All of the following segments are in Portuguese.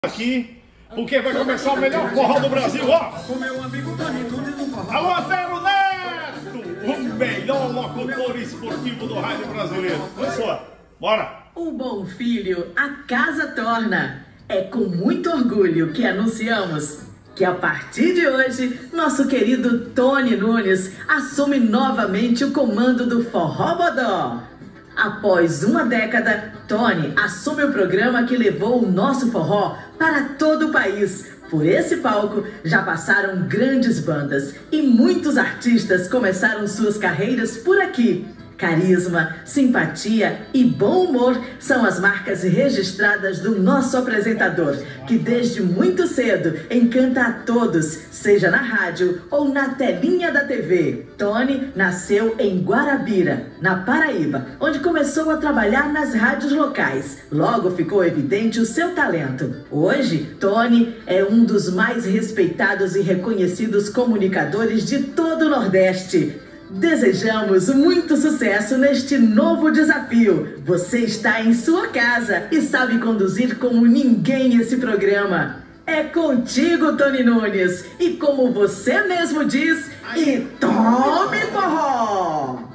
Aqui, porque vai começar o melhor forró do Brasil, ó! Alô, Antero Neto! O melhor locutor esportivo do rádio brasileiro. Começou, bora! O bom filho, a casa torna. É com muito orgulho que anunciamos que a partir de hoje, nosso querido Tony Nunes assume novamente o comando do Forró Bodó. Após uma década, Tony assume o programa que levou o nosso forró para todo o país. Por esse palco já passaram grandes bandas e muitos artistas começaram suas carreiras por aqui. Carisma, simpatia e bom humor são as marcas registradas do nosso apresentador, que desde muito cedo encanta a todos, seja na rádio ou na telinha da TV. Tony nasceu em Guarabira, na Paraíba, onde começou a trabalhar nas rádios locais. Logo ficou evidente o seu talento. Hoje, Tony é um dos mais respeitados e reconhecidos comunicadores de todo o Nordeste. Desejamos muito sucesso neste novo desafio. Você está em sua casa e sabe conduzir como ninguém esse programa. É contigo, Tony Nunes. E como você mesmo diz, e tome forró!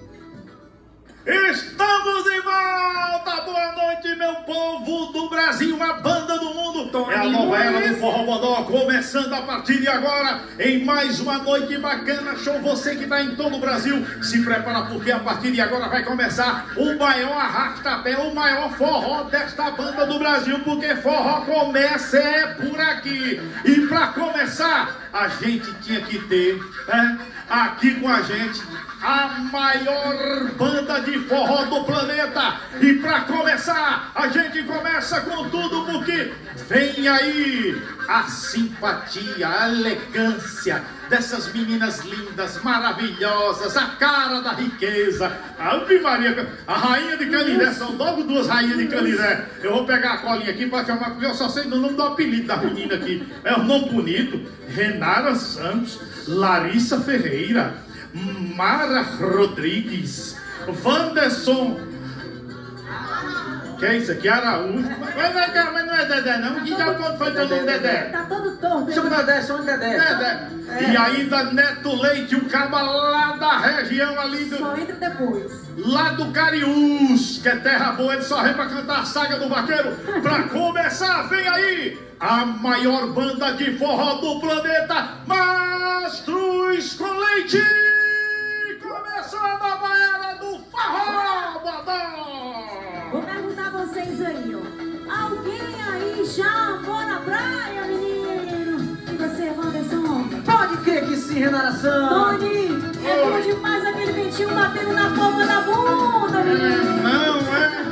Estamos de volta! Boa noite, meu povo do Brasil, a banda do mundo. É a novela do Forró Bodó, começando a partir de agora, em mais uma noite bacana, show. Você que está em todo o Brasil, se prepara, porque a partir de agora vai começar o maior arrasta-pé, o maior forró desta banda do Brasil, porque forró começa por aqui. E para começar, a gente tinha que ter, aqui com a gente, a maior banda de forró do planeta. E para começar, a gente começa com tudo, porque vem aí a simpatia, a elegância dessas meninas lindas, maravilhosas, a cara da riqueza. Ave Maria, a rainha de Canindé, são logo duas rainhas de Canindé. Eu vou pegar a colinha aqui para chamar, porque eu só sei do nome do apelido da menina aqui. É um nome bonito: Renara Santos, Larissa Ferreira, Mara Rodrigues, Wanderson. Que é isso aqui? Araújo. Mas não é Dedé, não. Que já foi teu nome, Dedé? Tá todo torto. Chama Dedé, chama Dedé. Dedé. E ainda Neto Leite, um caba lá da região ali do... Só entra depois. Lá do Cariús, que é terra boa, ele só vem pra cantar a saga do vaqueiro. Pra começar, vem aí a maior banda de forró do planeta, Mastruz com Leite. Começando a baiana do Forró Bodó. Vou perguntar a vocês aí, ó. Alguém aí já foi na praia, menino? E você, Wanderson? Pode crer que sim, Renara Santos. Tony, é bom demais aquele ventinho batendo na palma da bunda, menino. Não é?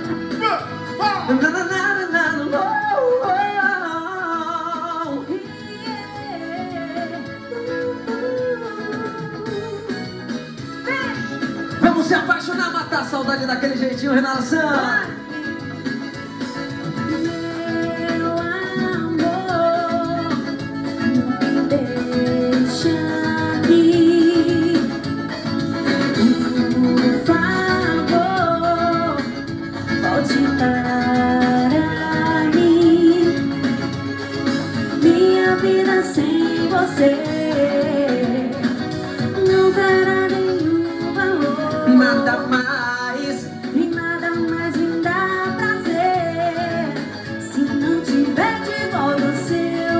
Vamos se apaixonar, matar a saudade daquele jeitinho, Renara Santos. Meu amor, não me deixa aqui. Por favor, volte para mim. Minha vida sem você não terá nenhum valor. Nada mais. E nada mais me dá prazer se não tiver de volta o seu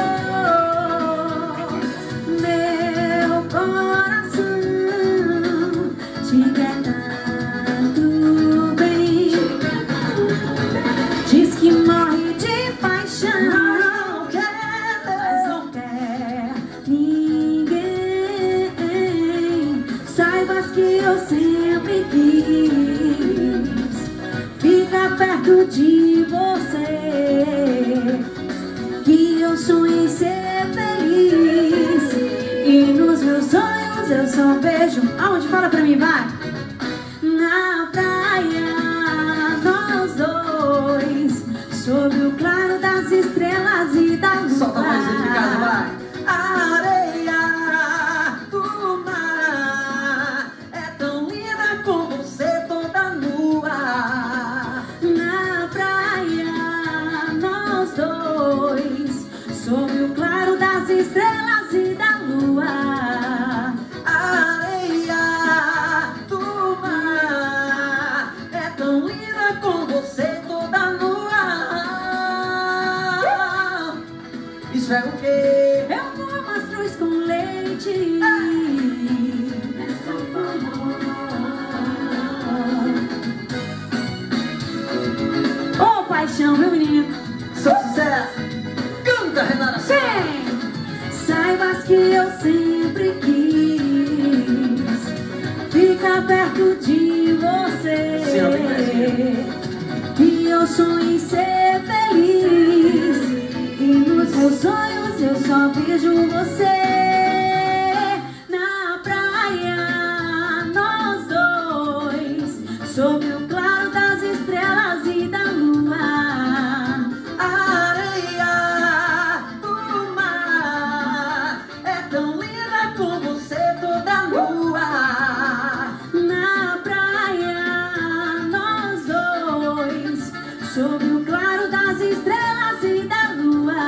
amor. Meu coração te quer tanto bem. Diz que morre de paixão, mas não quer ninguém. Saibas que eu sempre quis ficar perto de você, que eu sonhei ser feliz. E nos meus sonhos eu só vejo... Aonde? Fala pra mim, vai! Na praia, nós dois, sob o claro das estrelas e da lua. Solta a vozinha de casa, vai. Areia do mar é tão linda com você toda nua. Na praia, nós dois. estrelas e da lua. Areia do mar é tão linda com você toda nua. Isso é o quê? Eu vou mastruz com leite. Ô, paixão, meu menino. Sou sucesso. Canta, Renata. Sim. Saibas que eu sempre quis ficar perto de você. Que eu sonho em ser feliz. E nos meus sonhos eu só vejo você. Na praia, nós dois, sob o claro das estrelas e da lua. Areia do mar é tão linda com você toda nua. Na praia, nós dois, sob o claro das estrelas e da lua.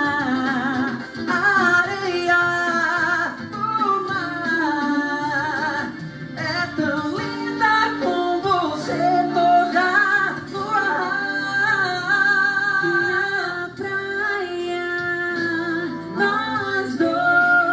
Areia do mar é tão linda com você toda nua. Na praia, nós dois.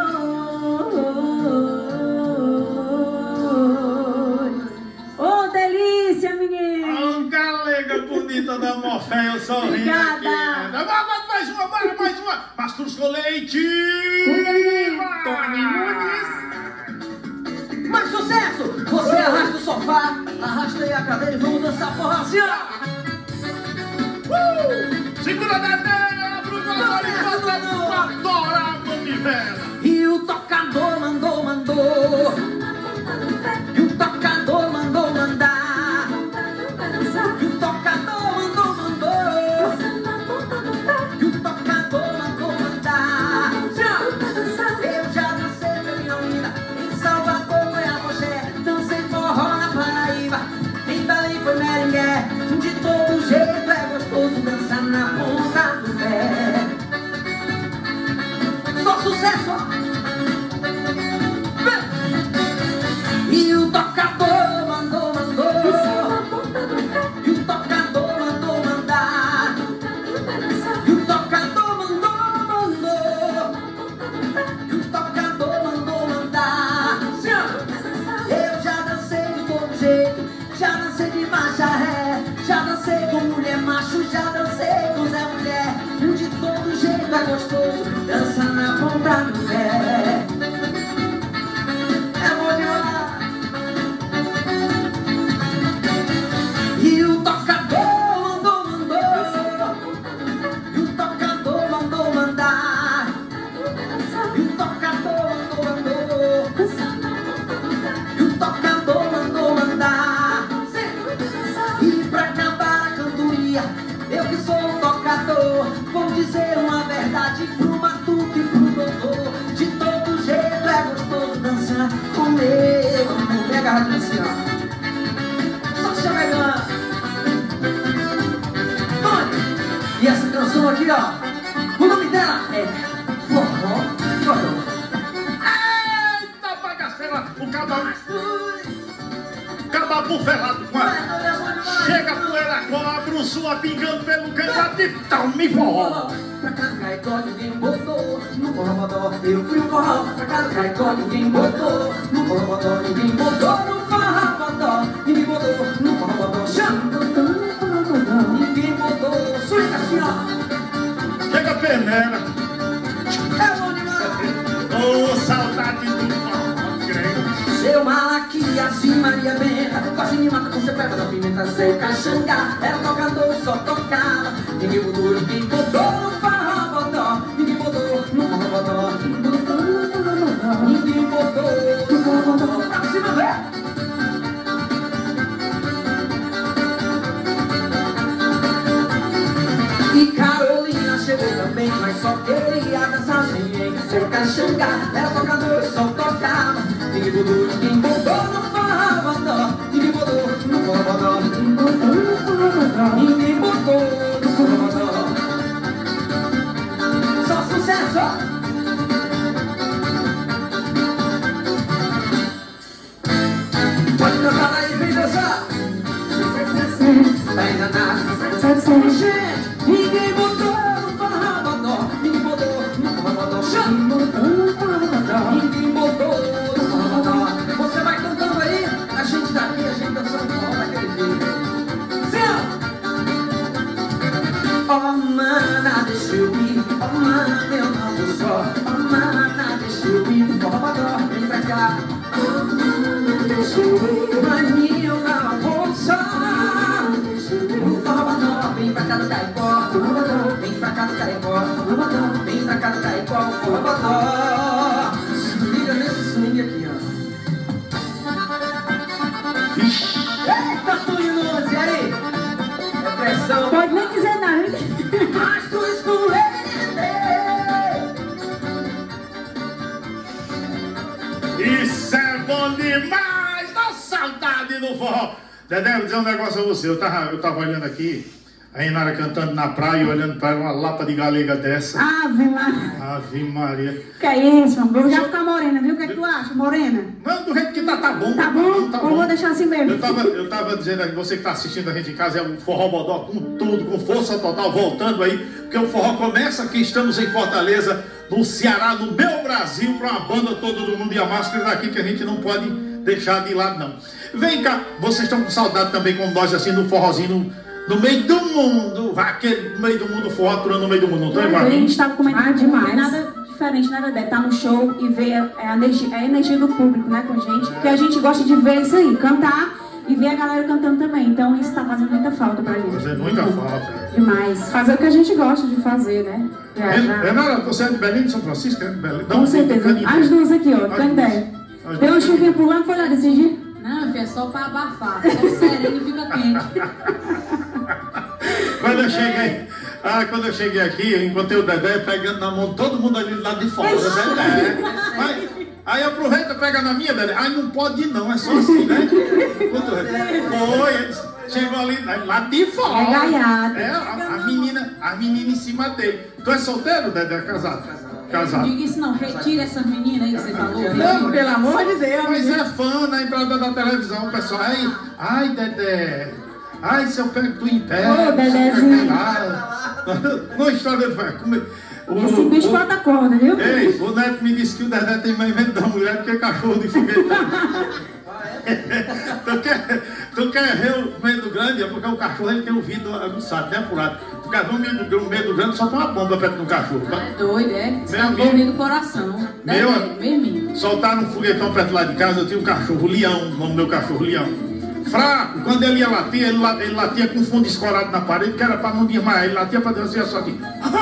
Ô, delícia, menino! A galega bonita da Morféia sorrindo. Obrigada. Mais uma, bora, mais uma. Mastruz com leite. Cuida, menino. Tony Nunes. Mais sucesso! Você arrasta o sofá, arrasta aí a cadeira e vamos dançar forró assim, ó. Segura na tela, Bruno Agora e adora a manivela. E o tocador mandou. E o tocador mandou mandar. E o tocador mandou. E o tocador mandou mandar. Eu já dancei bem linda em Salvador, foi a Moché. Dancei forró na Paraíba, em Belém foi merengue. De todo jeito é gostoso dançar na ponta do pé. Só sucesso, ó. E o tocador mandou. E o tocador mandou mandar. E o tocador mandou. E o tocador mandou mandar. Eu já dancei de todo jeito, já dancei de marcha ré, já dancei com mulher macho, já dancei com Zé Mulher. De todo jeito é gostoso, dança na ponta do pé. É bom demais. E o tocador mandou. E o tocador mandou mandar. E o tocador mandou. E o tocador mandou mandar. E pra acabar a cantoria, eu que sou o tocador, vou dizer uma verdade pro matuto e pro doutor. De todo jeito é gostoso dançar com ele. Vamos pegar a assim, ó. Só chamegando. E essa canção aqui, ó, o nome dela é Forró Godó. Eita bagaceira, o cababu ferrado com a... Chega a poeira cobra, sua pingando pelo canto e tome forró. Pra cá do Caicó ninguém botou, no Forró Godó eu fui o forró. Pra cá do Caicó ninguém botou, no Forró Godó ninguém botou, no Forró Godó ninguém botou, no Forró Godó chama. Ninguém botou, swing assim, ó. Chega a peneira. É bom demais. Ô, saudade do forró grego. Seu Malaquias e Maria Benta, quase me mata com seu pé da pimenta, seu caxangá. Era tocador, só tocava. Ninguém botou no Forró Godó. Ninguém botou no Forró Godó. Ninguém botou no Forró Godó. Pra cima, velho. E Carolina chegou também, mas só queria dançar sem seu caxangá. Era tocador, só tocava. Ninguém botou no Forró Godó. Ninguém botou no Forró Godó. Ninguém botou no Forró Godó. Só sucesso! você. Gente, ninguém botou no forrobodó. Ninguém botou no forrobodó. Ninguém botou no forrobodó. Você vai cantando aí, a gente daqui, a gente dançando forró daquele jeito. Sim! Oh, mana, deixa eu ir. Oh, mana, eu não vou só. Oh, mana, deixa eu ir. Forrobodó, vem pra cá. Oh, mana, deixa eu ir. Mas eu não vou só. Forrobodó, vem pra cá do Caicó. Forrobodó, vem pra cá do Caicó. Forrobodó, vem pra cá do Caicó. Forrobodó. Se liga nesse swing aqui, ó. Eita, Tony Nunes, e aí? É pressão. Pode nem dizer nada. Mas tu escolheu. Isso é bom demais! Dá saudade do forró! Dedé, vou dizer um negócio a você. Eu tava olhando aqui, a Renara cantando na praia, olhando para uma lapa de galega dessa. Ave Maria. Ave Maria. Que é isso, amor? Eu já vou ficar morena, viu? O que é que tu acha? Morena? Não, do jeito que tá bom. Tá bom? Tá Ou vou deixar assim mesmo? Eu tava dizendo aqui, você que tá assistindo a gente em casa, é um forrobodó com tudo, com força total, voltando aí, porque o forró começa aqui, estamos em Fortaleza, no Ceará, no meu Brasil, para uma banda Todo do Mundo e a Máscara daqui que a gente não pode deixar de lado, não. Vem cá, vocês estão com saudade também como nós, assim, no forrozinho, no meio do mundo, aquele no meio do mundo, forró aturando no meio do mundo, não tem, A Marcos? gente estava comentando demais. nada diferente, nada dela. Tá no show e ver a energia do público, né, com a gente. Porque a gente gosta de ver isso aí, cantar e ver a galera cantando também. Então isso tá fazendo muita falta pra gente. Fazendo muita falta. Demais. Fazer o que a gente gosta de fazer, né? Viajar. Renata, você é de Belém, de São Francisco? É de Belém? Com certeza. As duas aqui, ó, Candé. Tem uma chuvinha pulando, foi lá desse dia? Não, filho, é só pra abafar. Só sereno e fica quente. Quando eu cheguei aqui, eu encontrei o Dedé pegando na mão todo mundo ali do lado de fora. Dedé. Aí aproveita, pega na minha, Dedé. Ai, não pode ir não, é só assim, né? Foi, chegou ali, lá de fora. É gaiato. A menina em cima dele. Tu é solteiro, Dedé? Casado? Não diga isso não, retira essas meninas aí que você falou. Não, Pelo amor de Deus. Mas é fã na entrada da televisão, o pessoal. Ai, Dedé. Ai, se eu pego tu em pé. Ô, Dedezinho. Não, história Esse bicho bota corda, viu? Ei, o Neto me disse que o Dedé tem mais medo da mulher do que cachorro de foguete. Tu quer ver o medo grande? É porque o cachorro ele tem o vidro aguçado, né, apurado. Tu quer ver um medo grande, só tem uma bomba perto do cachorro. Tá? É doido, é? Você tá Meu dormindo o coração. Mesmo. Soltaram um foguetão perto lá de casa, eu tinha um cachorro, Leão, o nome do meu cachorro, Leão. Fraco, quando ele ia latir, ele latia com fundo escorado na parede, que era para não desmaiar, ele latia para Deus e só aqui.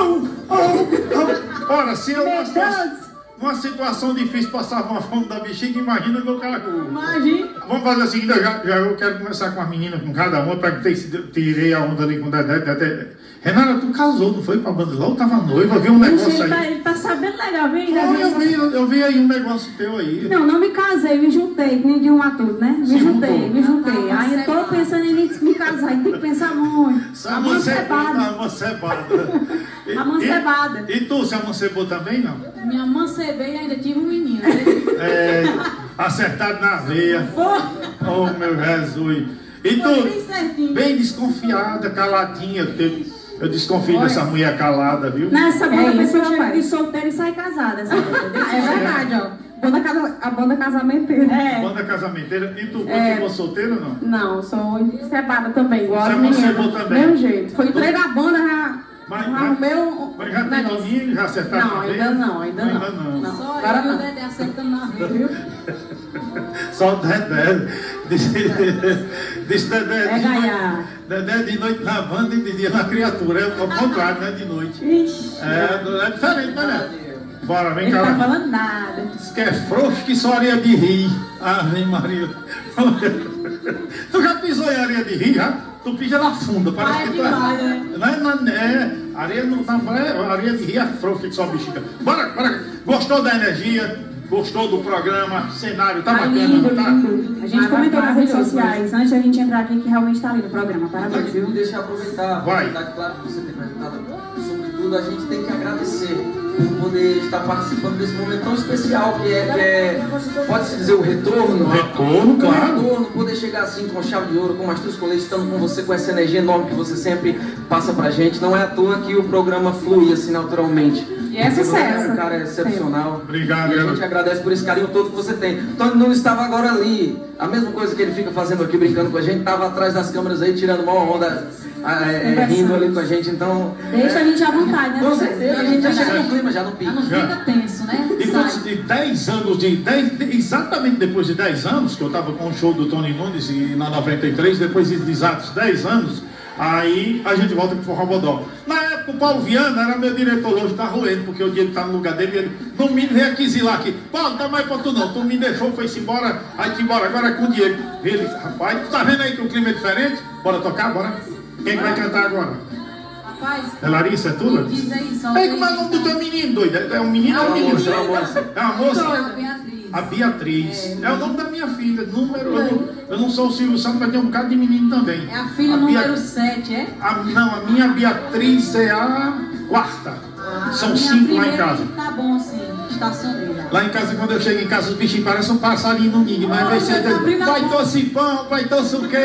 Ora, se eu numa situação difícil passava uma fome da bexiga, imagina o meu cachorro. Imagina. Vamos fazer o seguinte, eu quero começar com as meninas, com cada uma, para que tirei a onda ali com o Dedé. Renata, tu casou, não foi pra Bandeirão? Eu tava noiva, vi um negócio aí. Ele tá sabendo legal, vem? Eu vi aí um negócio teu aí. Não me casei, me juntei, que nem de um a tudo, né? Me juntei. Aí eu tô pensando em me casar, tem que pensar muito. Amancebada. Amancebada. E tu, se amancebou também, não? Me amancebei e ainda tive um menino. Acertado na veia. Oh, meu Jesus. E tu, bem desconfiada, caladinha. Eu desconfio dessa mulher calada, viu? Nessa banda, a pessoa chega de solteira e sai casada. É verdade, ó. A banda casamenteira. Banda casamenteira. E tu continuou solteira ou não? Não, sou separada também, igual Você as meninas. amancebou também? Mesmo jeito. Foi entregar a banda, Mas já já tem novinho, já acertaram Não, na veia? ainda não. Só Agora eu e o não. Dedé acertando na rua, viu? Só o Dedé. Disse Dedé É ganhar. Dedé de noite na banda e de dia na criatura. É ao contrário, né? De noite. Ixi. É diferente, né? Bora, vem Ele cá. tá falando nada. Diz que é frouxo que só areia de rir. Ave Maria. Tu já pisou em areia de rir, já? Tu pisa na funda, parece que tu demais, areia não tá, areia de rir é frouxa que só bexiga. Bora. Gostou da energia? Gostou do programa? Cenário, tá bacana, lindo, não tá? lindo. A gente comentou nas redes sociais, antes da gente entrar aqui, que realmente tá lindo o programa. Parabéns, viu? Deixa eu aproveitar, Vai. claro que você tem perguntado. Sobretudo, a gente tem que agradecer por poder estar participando desse momento tão especial que é pode-se dizer, o retorno. Retorno, claro. O retorno, poder chegar assim com chave de ouro, com Mastruz com Leite, estando com você, com essa energia enorme que você sempre passa pra gente. Não é à toa que o programa flui assim naturalmente. E é sucesso. Você é um cara excepcional. Obrigado, e a gente agradece por esse carinho todo que você tem. Tony Nunes estava agora ali. A mesma coisa que ele fica fazendo aqui, brincando com a gente, estava atrás das câmeras aí, tirando uma onda, rindo ali com a gente. Então. Deixa a gente à vontade, né? Com certeza, a gente já chega no clima, já no pico. Não fica tenso, né? E quando de 10 anos, exatamente depois de 10 anos, que eu estava com o show do Tony Nunes e na 93, depois de exatos 10 anos, aí a gente volta pro Forró Bodó. Na época o Paulo Viana era meu diretor, hoje tá roendo, porque o dia ele tá no lugar dele, ele não me veio aqui exilar aqui. Paulo, não dá mais pra tu não, tu me deixou, foi-se embora, aí embora, agora é com o Diego. Ele, rapaz, tu tá vendo aí que o clima é diferente? Bora tocar, bora? Quem vai cantar agora? Rapaz, É Larissa, é tu, Larissa? diz aí, só Ei, como é o nome do teu menino, doido? É um menino ou um menino? É uma moça? Beatriz. A Beatriz. É o nome da minha filha. Eu não sou o Silvio Santos, mas tem um bocado de menino também. É a filha número 7, é? Não, a minha Beatriz é a quarta. São Minha 5 lá em primeira casa. Tá bom, sim. Estacioneira. Lá em casa, quando eu chego em casa, os bichinhos parecem um passarinho no ninho. Mas vai ser. Vai tosse pão, vai tosse o quê?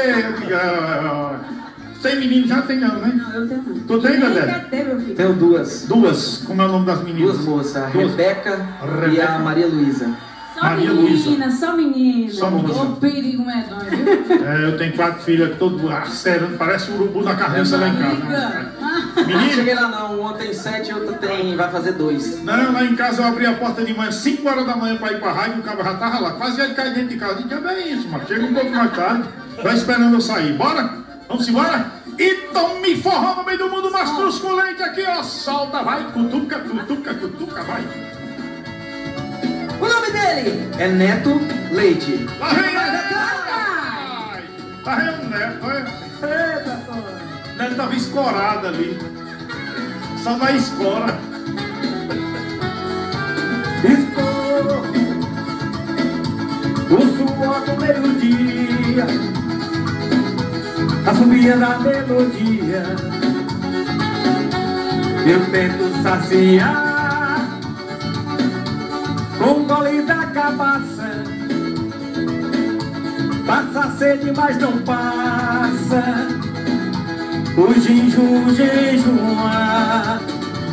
Tem menino? Já tem não, né? Não, eu tenho não. Tu tem, Nem Dedé? quer ter, meu filho. Tenho duas. Duas. Como é o nome das meninas? Duas moças, a Duas. Rebeca e Rebeca. a Maria Luísa. Só Maria menina, só menina. Só menina. Ô perigo medonho, viu? Eu tenho 4 filhas, todo acerando, parece um urubu na carniça lá em casa. Não Menino, cheguei lá não, uma tem 7 e outra vai fazer 2. não, lá em casa eu abri a porta de manhã, 5 horas da manhã para ir para a rádio, o cara já tava lá, quase ele cai dentro de casa. E que é isso, mano, chega um pouco mais tarde, vai esperando eu sair. Bora? Vamos embora? E tome forró no meio do mundo, Mastruz com Leite aqui, ó, solta, vai, cutuca, cutuca, cutuca, vai. O nome dele é Neto Leite. Lá vem ele! Lá vem o Neto, olha. Eita, pô. O Neto tava escorado ali. Só na escora. Estou o suor do meio-dia, a subida da melodia. Eu tento saciar com o gole da cabaça. Passa a sede, mas não passa o jejum.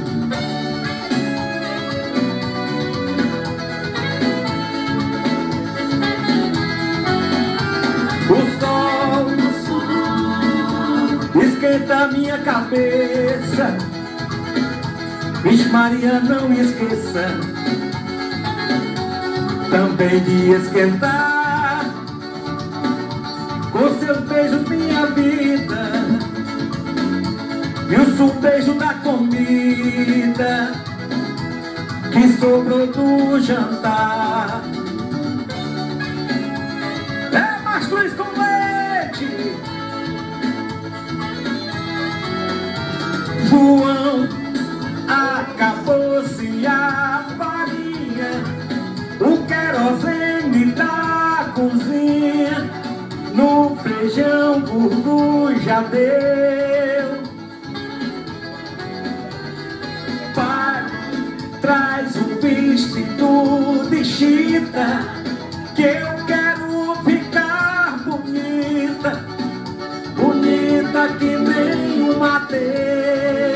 O sol esquenta minha cabeça. Vixe Maria, não esqueça também de esquentar com seus beijos minha vida e o supejo da comida que sobrou do jantar. É Mastruz com Leite. João, acabou-se a farinha, o querosene da cozinha, no feijão burgu já deu. Pai, traz o vestido de chita, que eu quero ficar bonita, bonita que nem um Mateus.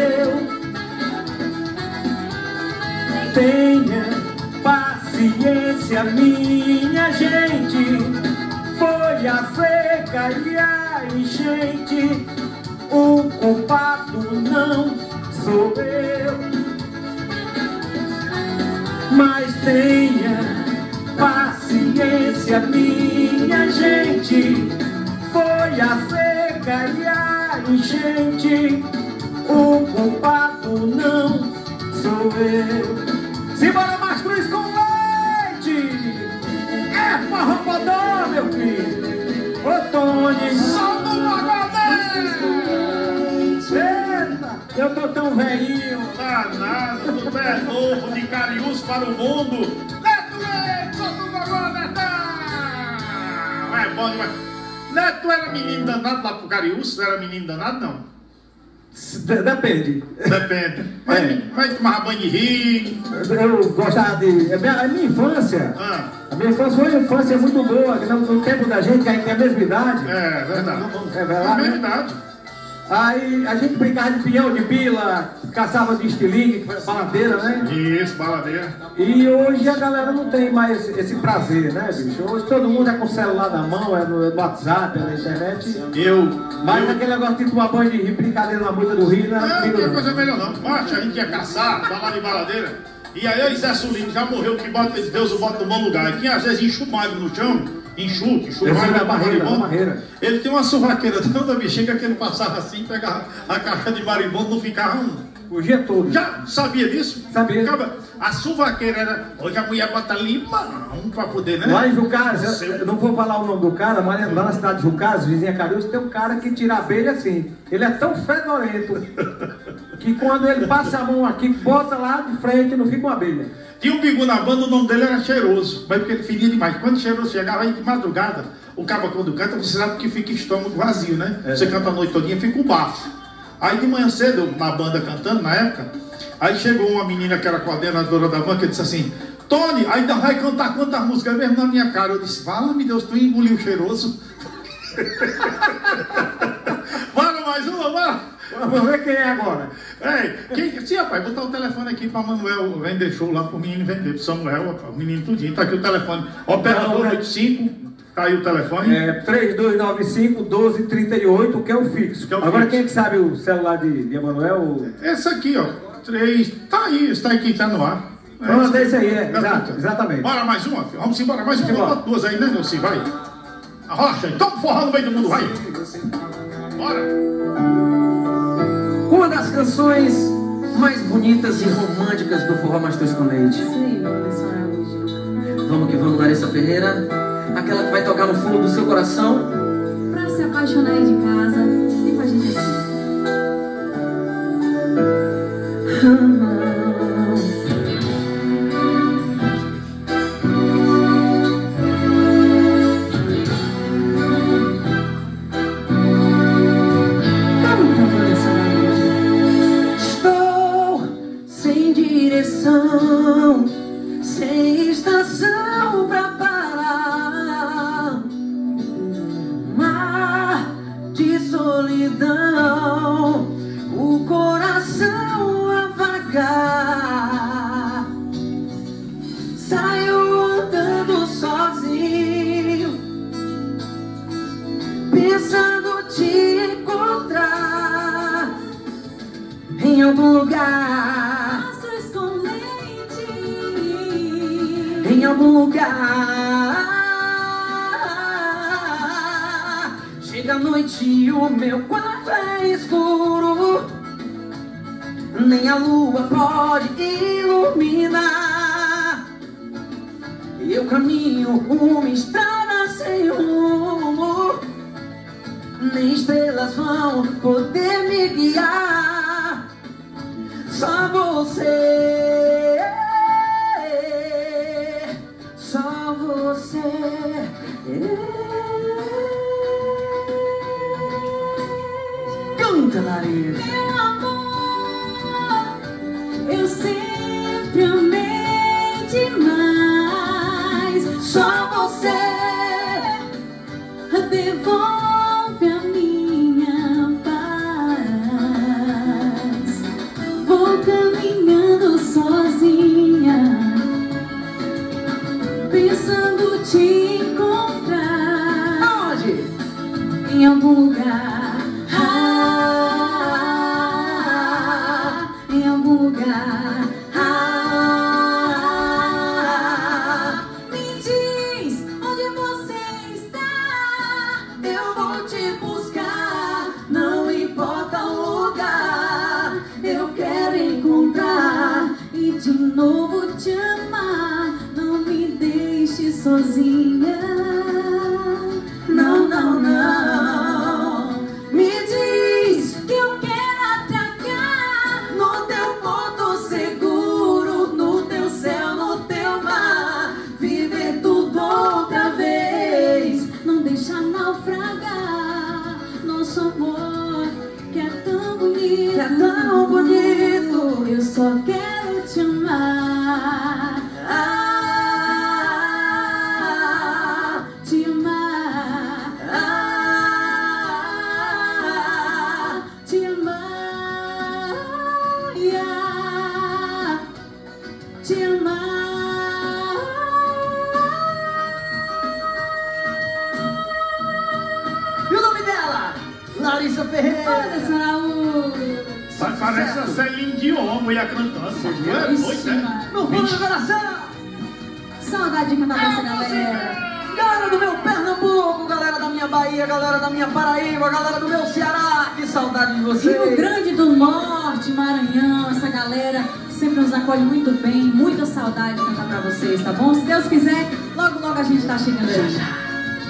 Tenha paciência, minha gente, foi a seca e a enchente, o culpado não sou eu. Mas tenha paciência, minha gente, foi a seca e a enchente, o culpado não sou eu. Simbora, Mastruz com Leite! É Forró Bodó, meu filho! Ô Tony! Solta o pagodinho! Eita! Eu tô tão velhinho! Danado, do pé novo, de Cariús para o mundo. Neto Leite, solta o pagode, Netão! É bom demais. Neto era menino danado lá pro Cariús? Era menino danado, não? Depende. Depende. Mas tomar banho de rio. Eu gostava de... A minha infância... A minha infância foi uma infância muito boa, que no tempo da gente, que a gente tem a mesma idade. É, verdade. É verdade. A mesma idade. Aí a gente brincava de peão, de pila, caçava de estilingue, baladeira, né? Isso, baladeira. E hoje a galera não tem mais esse prazer, né, bicho? Hoje todo mundo é com o celular na mão, é no WhatsApp, é na internet. Mas aquele negócio de tomar banho de rio, brincadeira na moita do rio, né? Não tem coisa melhor não. Macho, a gente ia caçar, balada e baladeira. E aí o Zé Sulinho já morreu, que bota, Deus o bota no bom lugar. E tinha às vezes enxumado no chão. Enxuque, na barreira. Ele tem uma sovaqueira tanta bexiga que ele passava assim, pegava a caixa de marimbondo, não ficava o dia todo. Já sabia disso? Sabia. A sovaqueira era. Hoje a mulher bota limão pra poder, né? Lá em Jucás, eu não vou falar o nome do cara, mas lá na cidade de Jucás, vizinha Caruso, tem um cara que tira a abelha assim. Ele é tão fedorento que quando ele passa a mão aqui, bota lá de frente, não fica uma abelha. Tinha um bigu na banda, o nome dele era Cheiroso, mas porque ele fedia demais. Quando Cheiroso chegava aí de madrugada, o cabo quando canta, você sabe que fica estômago vazio, né? Você canta a noite todinha, fica um bafo. Aí de manhã cedo, na banda cantando, na época, aí chegou uma menina que era coordenadora da banca e disse assim: Tony, ainda vai cantar quantas músicas mesmo na minha cara? Eu disse: fala-me Deus, tu engoliu Cheiroso. Bora mais uma, bora! Vamos ver quem é agora. Sim, rapaz, botar o telefone aqui para Manuel vender show lá pro menino vender, pro Samuel, o menino tudinho. Tá aqui o telefone. Operador 85, tá aí o telefone. 3295-1238, que é o fixo. Agora quem é que sabe o celular de Emanuel? Esse aqui, ó. 3. Tá aí, está aí quem tá no ar. Pronto, esse aí, exatamente. Bora mais uma, filho. Vamos embora, mais uma. Bota duas aí, né, Nelson? Vai. Arrocha, então forró no meio do mundo, vai. Bora. Uma das canções mais bonitas e românticas do Forró Mastruz com Leite. Vamos que vamos, Larissa Ferreira. Aquela que vai tocar no fundo do seu coração. Pra se apaixonar aí de casa, vem com a gente aqui. Sem estação pra parar, mar de solidão, o coração a vagar. Saio andando sozinho, pensando te encontrar em algum lugar. Em algum lugar. Chega a noite e o meu quarto é escuro, nem a lua pode iluminar. Eu caminho uma estrada sem rumo, nem estrelas vão poder me guiar. Só você, só você. Canta, Larissa. Meu amor, eu sempre amei demais. Só você devolve a minha paz. Vou caminhando sozinha, pensando te encontrar. Onde? Em algum lugar. Em algum lugar. Me diz onde você está, eu vou te buscar. Não importa o lugar, eu quero encontrar e de novo te amar. Não me deixe sozinha. Não, não, não. Me diz que eu quero atracar no teu porto seguro, no teu céu, no teu mar. Viver tudo outra vez, não deixa naufragar nosso amor que é tão bonito. tão bonito. Eu só quero te amar. Te amar. Te amar. Te amar. E o nome dela? Larissa Ferreira. Anderson Araújo. Parece a Celine Dion, mulher cantando. É doido, né? No fundo do coração. Saudade de cantar pra essa galera. Galera do meu Pernambuco, galera da minha Bahia, galera da minha Paraíba, galera do meu Ceará, que saudade de vocês. Rio Grande do Norte, Maranhão, essa galera que sempre nos acolhe muito bem. Muita saudade de cantar pra vocês, tá bom? Se Deus quiser, logo logo a gente tá chegando aí.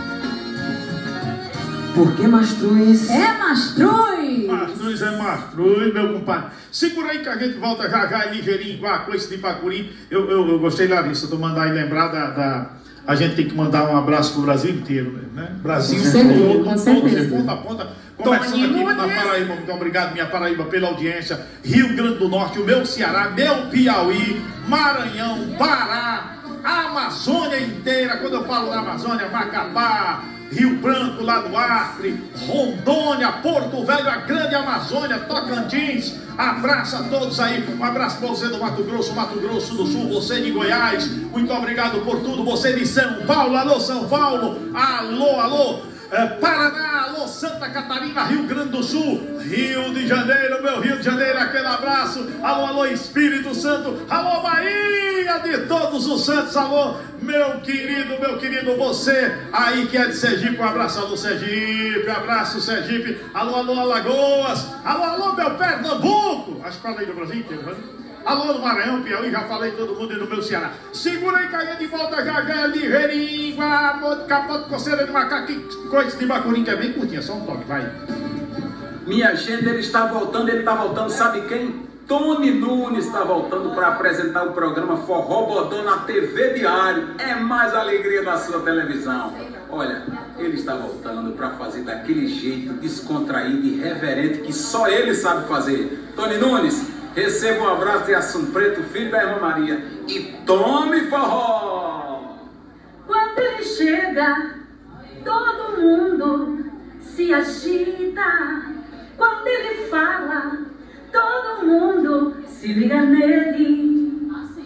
Por que Mastruz? É Mastruz! Mastruz é Mastruz, meu compadre. Segura aí que a gente volta já já ligeirinho com esse de Bacuri. Eu gostei, Larissa, tu mandar aí lembrar a gente tem que mandar um abraço pro Brasil inteiro, né? Brasil todo, de ponta a ponta. Começando aqui na Paraíba, muito obrigado, minha Paraíba, pela audiência. Rio Grande do Norte, o meu Ceará, meu Piauí, Maranhão, Pará, a Amazônia inteira. Quando eu falo da Amazônia, Macapá, Rio Branco, lá do Acre, Rondônia, Porto Velho, a grande Amazônia, Tocantins. Abraço a todos aí. Um abraço para você do Mato Grosso do Sul, você de Goiás. Muito obrigado por tudo. Você de São Paulo, alô São Paulo, alô, Paraná, alô Santa Catarina, Rio Grande do Sul, Rio de Janeiro, meu Rio de Janeiro, aquele abraço. Alô Espírito Santo, alô Bahia de todos os santos, alô meu querido, você aí que é de Sergipe, um abraço, alô Sergipe, abraço Sergipe, alô Alagoas, alô meu Pernambuco, acho que falei do Brasil inteiro, né? Alô do Maranhão, Piauí, já falei todo mundo aí no meu Ceará. Segura aí, caia de volta, já ligeirinho, capote, coceira de macaco, que coisa de Bacuri, que é bem curtinha, só um toque, vai. Minha gente, ele está voltando, sabe quem? Tony Nunes está voltando para apresentar o programa Forró Bodó na TV Diário. É mais alegria da sua televisão. Olha, ele está voltando para fazer daquele jeito descontraído e reverente que só ele sabe fazer. Tony Nunes, receba um abraço de Assum Preto, filho da irmã Maria, e tome forró! Quando ele chega, todo mundo se agita. Quando ele fala, todo mundo se liga nele.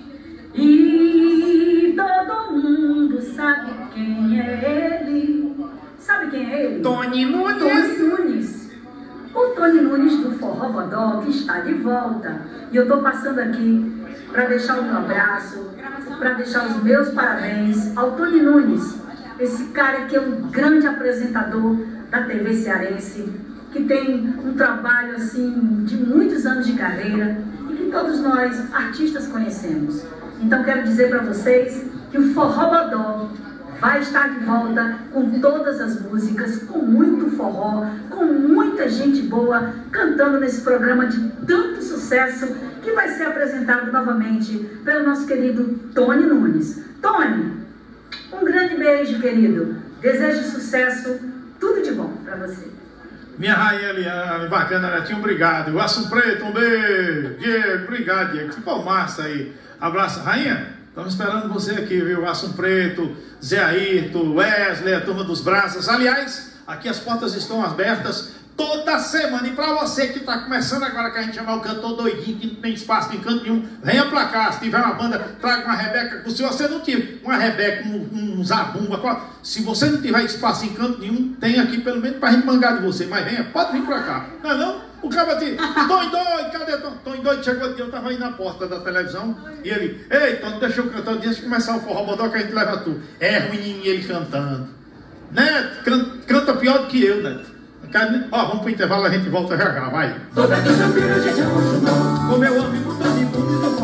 E todo mundo sabe quem é ele. Sabe quem é ele? Tony Nunes. Tony Nunes. O Tony Nunes do Forró Bodó, que está de volta. E eu estou passando aqui para deixar o meu abraço, para deixar os meus parabéns ao Tony Nunes, esse cara que é um grande apresentador da TV cearense, que tem um trabalho assim de muitos anos de carreira e que todos nós, artistas, conhecemos. Então quero dizer para vocês que o Forró Bodó vai estar de volta com todas as músicas, com muito forró, com muita gente boa, cantando nesse programa de tanto sucesso, que vai ser apresentado novamente pelo nosso querido Tony Nunes. Tony, um grande beijo, querido. Desejo sucesso, tudo de bom para você. Minha rainha Eliane, bacana, Netinho, obrigado. O Assum Preto, um beijo. Diego, obrigado, Diego. Ficou massa aí. Abraço, rainha. Estamos esperando você aqui, viu? Assum Preto, Zé Ayrton, Wesley, a turma dos braços. Aliás, aqui as portas estão abertas toda semana. E para você que está começando agora, que a gente chama o cantor doidinho, que não tem espaço em canto nenhum, venha para cá. Se tiver uma banda, traga uma Rebeca. Se você não tiver uma Rebeca, um Zabumba, se você não tiver espaço em canto nenhum, tem aqui pelo menos para a gente mangar de você. Mas venha, pode vir para cá. Não é não? O cara aqui, Tony doido, cadê Tony doido? Chegou aqui, eu estava aí na porta da televisão e ele, ei, Tony, deixa eu cantar, deixa eu começar o Forró Bodó que a gente leva tu. É ruim ele cantando. Neto, canta pior do que eu, Neto. Ó, vamos pro intervalo, a gente volta já já, vai. Toda quinta-feira a gente apaixonou. Com meu amigo Tony Nunes,